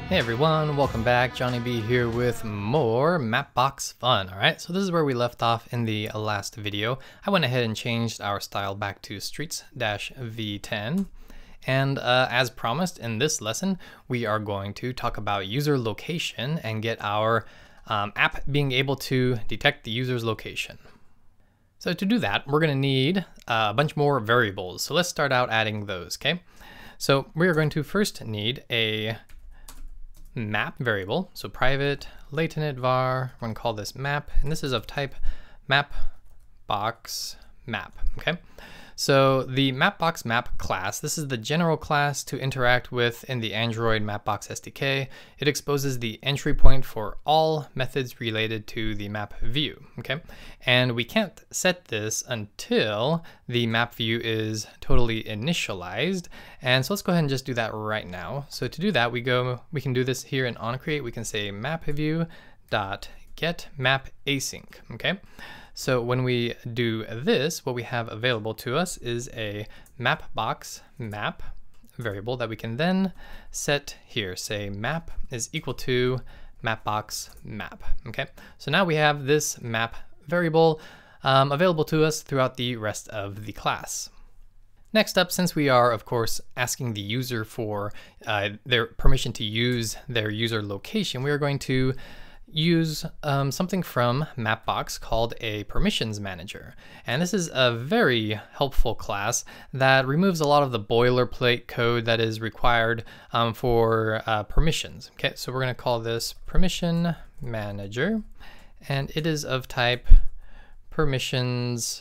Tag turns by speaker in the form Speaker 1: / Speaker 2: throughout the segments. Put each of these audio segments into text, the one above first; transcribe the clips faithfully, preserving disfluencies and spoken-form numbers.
Speaker 1: Hey everyone, welcome back. Johnny B here with more Mapbox fun. All right, so this is where we left off in the last video. I went ahead and changed our style back to streets v ten. And uh, as promised in this lesson, we are going to talk about user location and get our um, app being able to detect the user's location. So to do that, we're going to need a bunch more variables. So let's start out adding those, okay? So we are going to first need a map variable. So private latent var, we're going to call this map, and this is of type Mapbox map, okay? So the Mapbox map class, this is the general class to interact with in the Android Mapbox S D K. It exposes the entry point for all methods related to the map view, okay? And we can't set this until the map view is totally initialized. And so let's go ahead and just do that right now. So to do that, we go, we can do this here in onCreate. We can say map view dot get map async, okay? So when we do this, what we have available to us is a Mapbox map variable that we can then set here. Say map is equal to Mapbox map, okay? So now we have this map variable um, available to us throughout the rest of the class. Next up, since we are, of course, asking the user for uh, their permission to use their user location, we are going to use um, something from Mapbox called a permissions manager. And this is a very helpful class that removes a lot of the boilerplate code that is required um, for uh, permissions. Okay, so we're going to call this permission manager, and it is of type permissions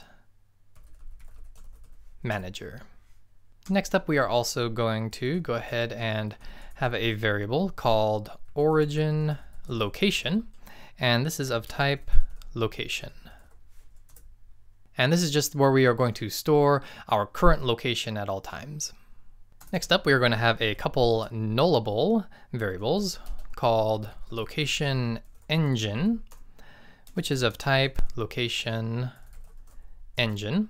Speaker 1: manager. Next up, we are also going to go ahead and have a variable called origin location, and this is of type location. And this is just where we are going to store our current location at all times. Next up, we are going to have a couple nullable variables called location engine, which is of type location engine.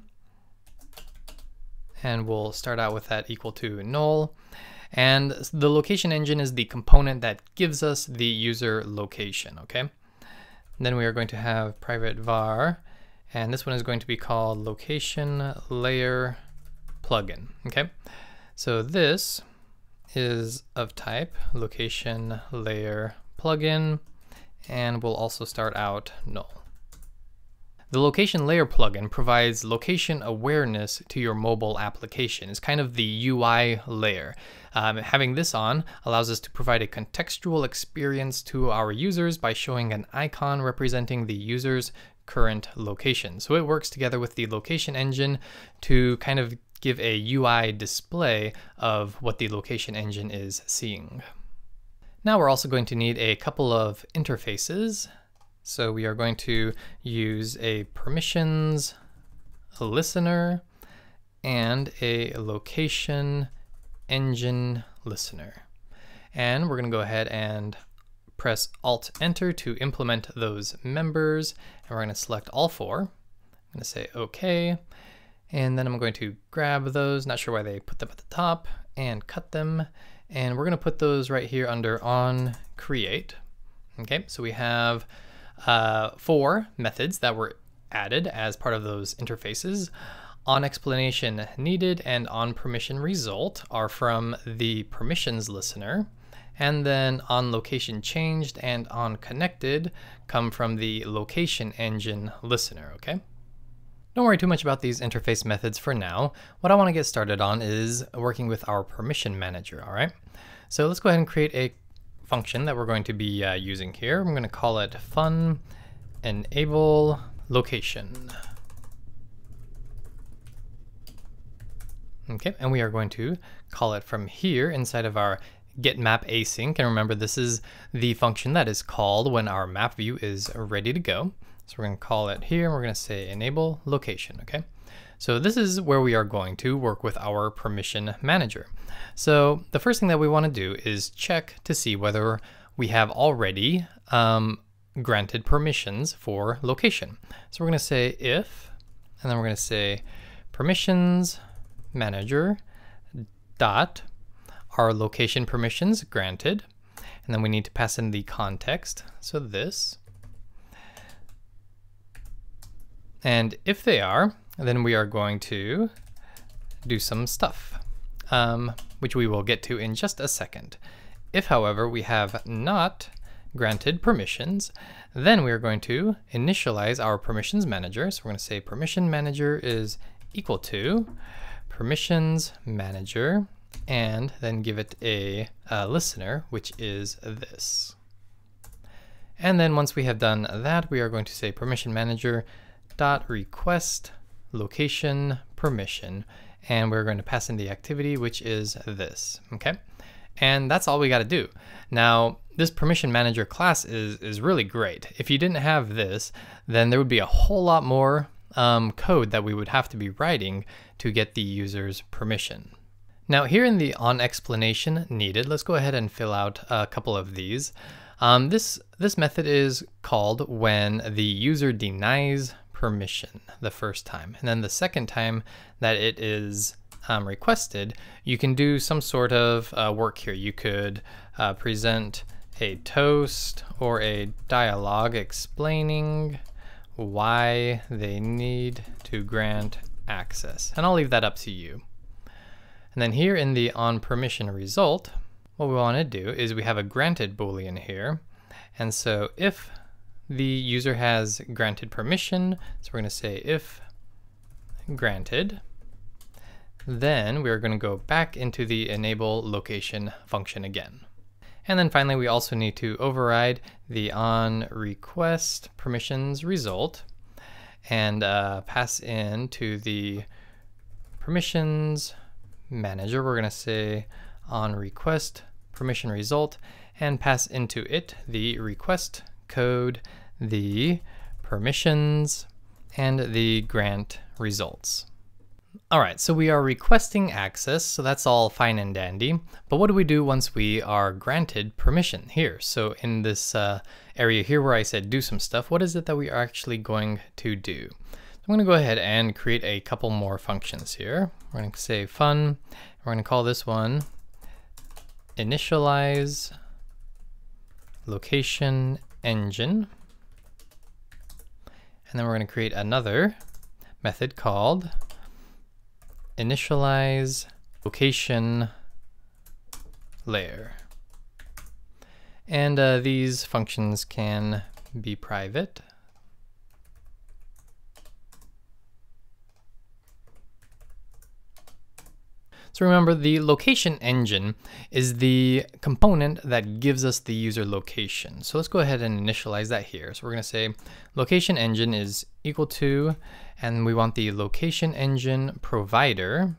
Speaker 1: And we'll start out with that equal to null. And the location engine is the component that gives us the user location, okay? And then we are going to have private var, and this one is going to be called LocationLayer Plugin, okay? So this is of type LocationLayer Plugin, and we'll also start out null. The LocationLayer plugin provides location awareness to your mobile application. It's kind of the U I layer. Um, having this on allows us to provide a contextual experience to our users by showing an icon representing the user's current location. So it works together with the location engine to kind of give a U I display of what the location engine is seeing. Now we're also going to need a couple of interfaces. So we are going to use a permissions listener and a location engine listener. And we're going to go ahead and press Alt Enter to implement those members. And we're going to select all four. I'm going to say OK. And then I'm going to grab those, not sure why they put them at the top, and cut them. And we're going to put those right here under on create. Okay, so we have Uh, four methods that were added as part of those interfaces. On explanation needed and on permission result are from the permissions listener, and then on location changed and on connected come from the location engine listener, okay? Don't worry too much about these interface methods for now. What I want to get started on is working with our permission manager, all right? So let's go ahead and create a function that we're going to be uh, using here. I'm going to call it fun enable location. Okay, and we are going to call it from here inside of our get map async. And remember, this is the function that is called when our map view is ready to go. So we're going to call it here, and we're going to say enable location, okay? So this is where we are going to work with our permission manager. So the first thing that we want to do is check to see whether we have already um, granted permissions for location. So we're going to say if, and then we're going to say permissions manager dot our location permissions granted. and then we need to pass in the context, so this. And if they are, then we are going to do some stuff, um, which we will get to in just a second. If, however, we have not granted permissions, then we are going to initialize our permissions manager. So we're going to say permission manager is equal to permissions manager, and then give it a, a listener, which is this. And then once we have done that, we are going to say permission manager dot request location permission, and we're going to pass in the activity, which is this. Okay, and that's all we got to do. Now, this permission manager class is is really great. If you didn't have this, then there would be a whole lot more um, code that we would have to be writing to get the user's permission. Now, here in the on explanation needed, let's go ahead and fill out a couple of these. Um, this this method is called when the user denies permission the first time, and then the second time that it is um, requested, you can do some sort of uh, work here. You could uh, present a toast or a dialogue explaining why they need to grant access, and I'll leave that up to you. And then here in the on permission result, what we want to do is we have a granted boolean here, and so if the user has granted permission, so we're going to say if granted, then we're going to go back into the enable location function again. And then finally, we also need to override the on request permissions result and uh, pass in to the permissions manager. We're going to say on request permission result and pass into it the request code, the permissions, and the grant results. All right, so we are requesting access, so that's all fine and dandy. But what do we do once we are granted permission here? So in this uh, area here where I said do some stuff, what is it that we are actually going to do? I'm going to go ahead and create a couple more functions here. We're going to say fun. We're going to call this one initialize location engine. And then we're going to create another method called initialize location layer. And uh, these functions can be private. So remember, the location engine is the component that gives us the user location. So let's go ahead and initialize that here. So we're going to say location engine is equal to, and we want the location engine provider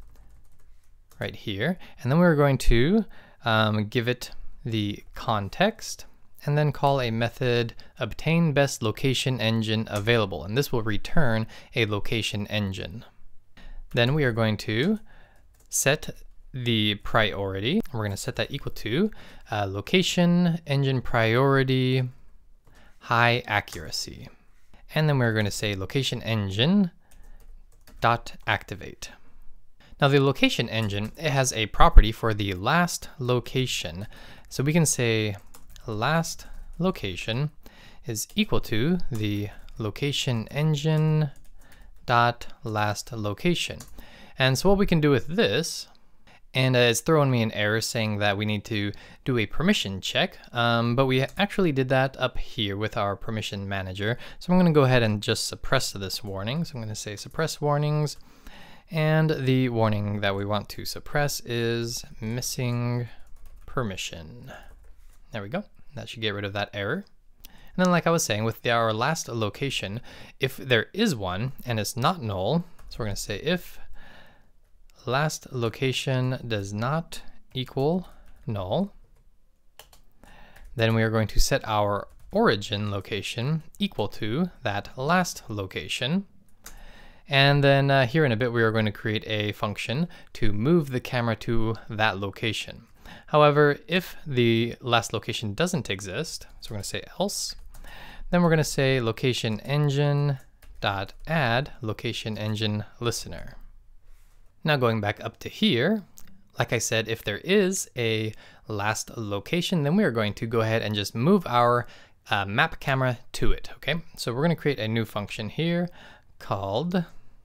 Speaker 1: right here. And then we're going to um, give it the context and then call a method obtain best location engine available. And this will return a location engine. Then we are going to set the priority. We're going to set that equal to uh, location engine priority high accuracy. And then we're going to say location engine dot activate. Now the location engine, it has a property for the last location. So we can say last location is equal to the location engine dot last location. And so what we can do with this, and uh, it's throwing me an error saying that we need to do a permission check, um, but we actually did that up here with our permission manager. So I'm going to go ahead and just suppress this warning. So I'm going to say suppress warnings, and the warning that we want to suppress is missing permission. There we go. That should get rid of that error. And then like I was saying, with the, our last location, if there is one and it's not null, so we're going to say if last location does not equal null, then we are going to set our origin location equal to that last location. And then uh, here in a bit, we are going to create a function to move the camera to that location. However, if the last location doesn't exist, so we're going to say else, then we're going to say location engine dot add location engine listener. Now going back up to here, like I said, if there is a last location, then we are going to go ahead and just move our uh, map camera to it, okay? So we're gonna create a new function here called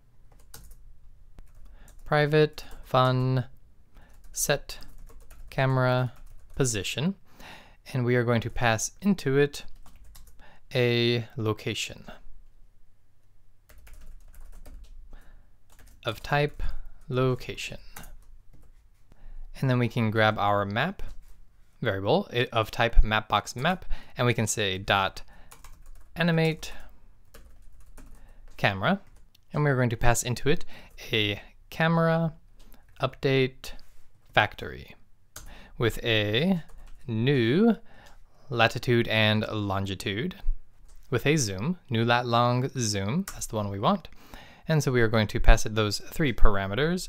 Speaker 1: private fun set camera position, and we are going to pass into it a location of type location. And then we can grab our map variable of type Mapbox map, and we can say dot animate camera, and we're going to pass into it a camera update factory with a new latitude and longitude with a zoom, new lat long zoom, that's the one we want. And so we are going to pass it those three parameters,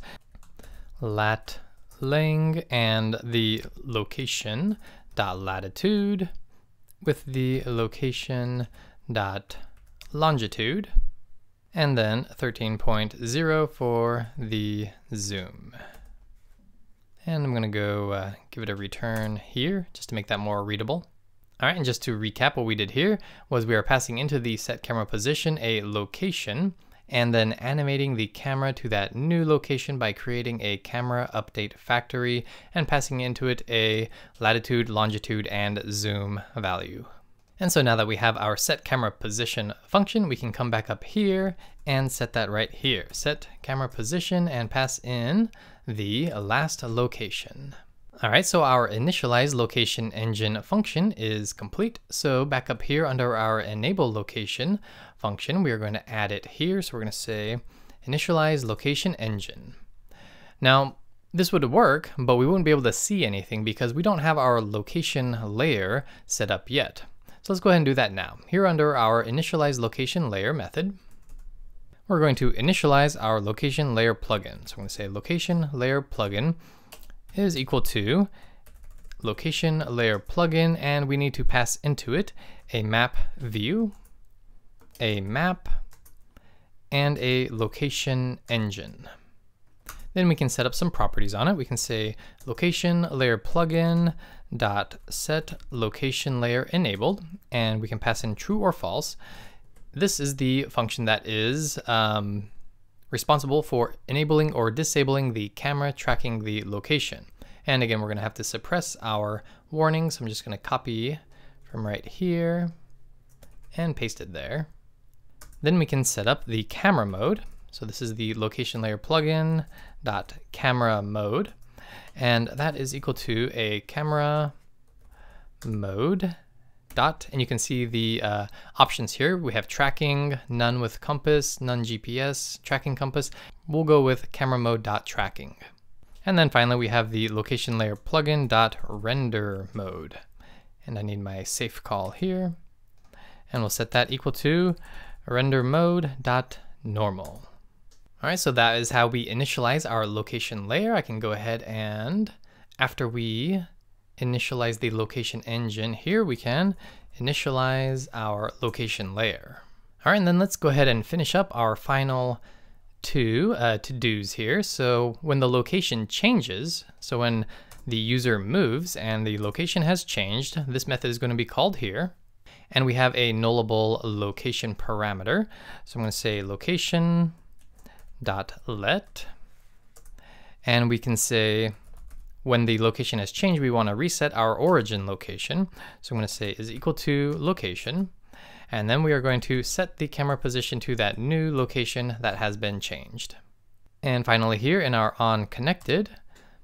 Speaker 1: lat lang and the location dot latitude with the location dot longitude, and then thirteen point zero for the zoom. And I'm gonna go uh, give it a return here just to make that more readable. All right, and just to recap, what we did here was we are passing into the set camera position a location, and then animating the camera to that new location by creating a camera update factory and passing into it a latitude, longitude, and zoom value. And so now that we have our set camera position function, we can come back up here and set that right here. Set camera position and pass in the last location. All right, so our initialize location engine function is complete. So back up here under our enable location function, we are going to add it here. So we're going to say initialize location engine. Now, this would work, but we wouldn't be able to see anything because we don't have our location layer set up yet. So let's go ahead and do that now. Here under our initialize location layer method, we're going to initialize our location layer plugin. So I'm going to say location layer plugin is equal to location layer plugin, and we need to pass into it a map view, a map, and a location engine. Then we can set up some properties on it. We can say location layer plugin dot set location layer enabled, and we can pass in true or false. This is the function that is um, responsible for enabling or disabling the camera tracking the location. And again, we're going to have to suppress our warnings. So I'm just going to copy from right here and paste it there. Then we can set up the camera mode. So this is the location layer plugin dot camera mode, and that is equal to a camera mode dot, and you can see the uh, options here. We have tracking, none with compass, none G P S, tracking compass. We'll go with camera mode dot tracking. And then finally we have the location layer plugin dot render mode, and I need my safe call here, and we'll set that equal to render mode dot normal. All right, so that is how we initialize our location layer. I can go ahead and, after we initialize the location engine here, we can initialize our location layer. All right, and then let's go ahead and finish up our final two uh, to-dos here. So when the location changes, so when the user moves and the location has changed, this method is going to be called here. And we have a nullable location parameter. So I'm going to say location dot let, and we can say when the location has changed, we want to reset our origin location. So I'm going to say is equal to location, and then we are going to set the camera position to that new location that has been changed. And finally here in our on connected,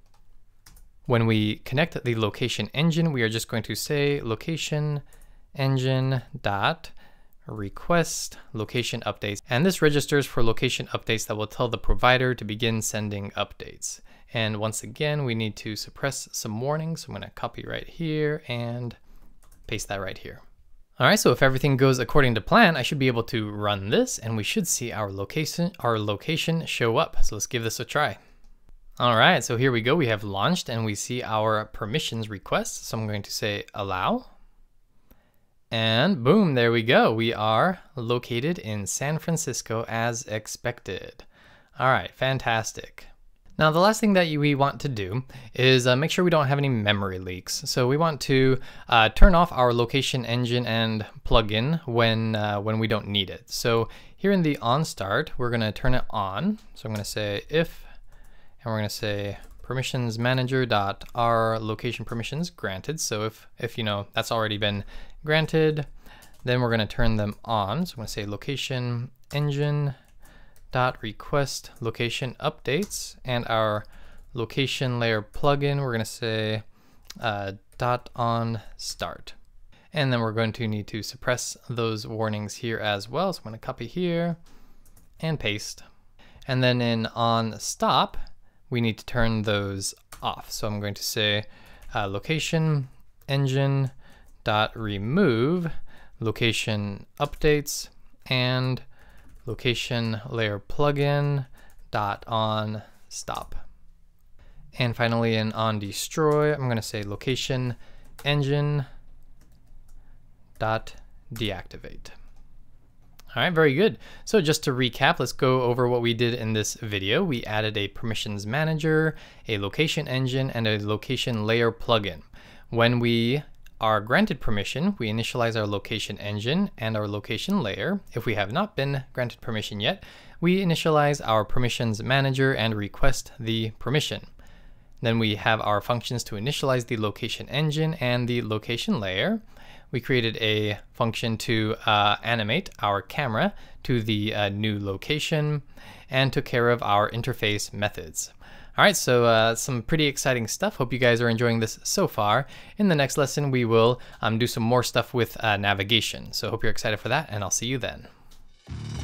Speaker 1: when we connect the location engine, we are just going to say location engine dot request location updates, and this registers for location updates that will tell the provider to begin sending updates. And once again, we need to suppress some warnings. So I'm going to copy right here and paste that right here. All right, so if everything goes according to plan, I should be able to run this, and we should see our location our location show up. So let's give this a try. All right, so here we go. We have launched and we see our permissions request. So I'm going to say allow. And boom, there we go. We are located in San Francisco as expected. All right, fantastic. Now, the last thing that we want to do is uh, make sure we don't have any memory leaks. So we want to uh, turn off our location engine and plugin when uh, when we don't need it. So here in the on start, we're going to turn it on. So I'm going to say if, and we're going to say permissions manager dot our location permissions granted. So if if you know that's already been granted, then we're going to turn them on. So I'm going to say location engine dot request location updates, and our location layer plugin we're going to say uh, dot on start, and then we're going to need to suppress those warnings here as well. So I'm going to copy here and paste, and then in on stop we need to turn those off. So I'm going to say uh, location engine dot remove location updates and location layer plugin dot on stop. And finally in on destroy, I'm going to say location engine dot deactivate. All right, very good. So just to recap, let's go over what we did in this video. We added a permissions manager, a location engine, and a location layer plugin. When we are granted permission, we initialize our location engine and our location layer. If we have not been granted permission yet, we initialize our permissions manager and request the permission. Then we have our functions to initialize the location engine and the location layer. We created a function to uh, animate our camera to the uh, new location and took care of our interface methods. All right, so uh, some pretty exciting stuff. Hope you guys are enjoying this so far. In the next lesson, we will um, do some more stuff with uh, navigation. So hope you're excited for that, and I'll see you then.